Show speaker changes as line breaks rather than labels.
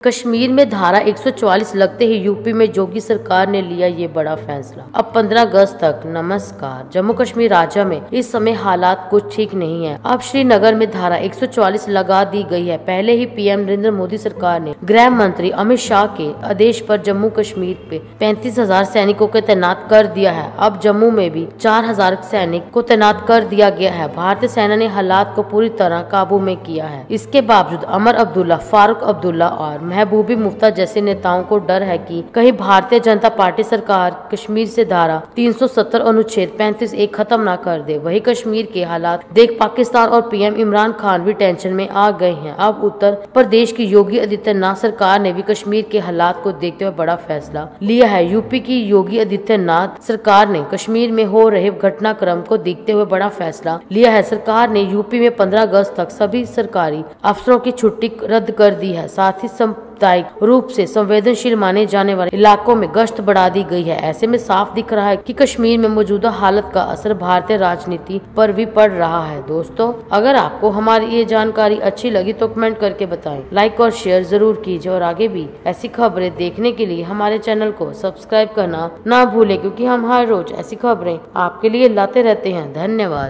कश्मीर में धारा 144 लगते ही यूपी में योगी सरकार ने लिया ये बड़ा फैसला। अब 15 अगस्त तक नमस्कार। जम्मू कश्मीर राज्य में इस समय हालात कुछ ठीक नहीं है। अब श्रीनगर में धारा 144 लगा दी गई है। पहले ही पीएम नरेंद्र मोदी सरकार ने गृह मंत्री अमित शाह के आदेश पर जम्मू कश्मीर पे 35,000 सैनिकों को तैनात कर दिया है। अब जम्मू में भी 4,000 सैनिक को तैनात कर दिया गया है। भारतीय सेना ने हालात को पूरी तरह काबू में किया है। इसके बावजूद अमर अब्दुल्ला, फारूक अब्दुल्ला और महबूबी मुफ्ती जैसे नेताओं को डर है कि कहीं भारतीय जनता पार्टी सरकार कश्मीर से धारा 370 अनुच्छेद 35(1) खत्म न कर दे। वही कश्मीर के हालात देख पाकिस्तान और पीएम इमरान खान भी टेंशन में आ गए हैं। अब उत्तर प्रदेश की योगी आदित्यनाथ सरकार ने भी कश्मीर के हालात को देखते हुए बड़ा फैसला लिया है। यूपी की योगी आदित्यनाथ सरकार ने कश्मीर में हो रहे घटनाक्रम को देखते हुए बड़ा फैसला लिया है। सरकार ने यूपी में 15 अगस्त तक सभी सरकारी अफसरों की छुट्टी रद्द कर दी है। साथ ही सामुदायिक रूप से संवेदनशील माने जाने वाले इलाकों में गश्त बढ़ा दी गई है। ऐसे में साफ दिख रहा है कि कश्मीर में मौजूदा हालत का असर भारतीय राजनीति पर भी पड़ रहा है। दोस्तों, अगर आपको हमारी ये जानकारी अच्छी लगी तो कमेंट करके बताएं, लाइक और शेयर जरूर कीजिए और आगे भी ऐसी खबरें देखने के लिए हमारे चैनल को सब्सक्राइब करना ना भूलें, क्योंकि हम हर रोज ऐसी खबरें आपके लिए लाते रहते हैं। धन्यवाद।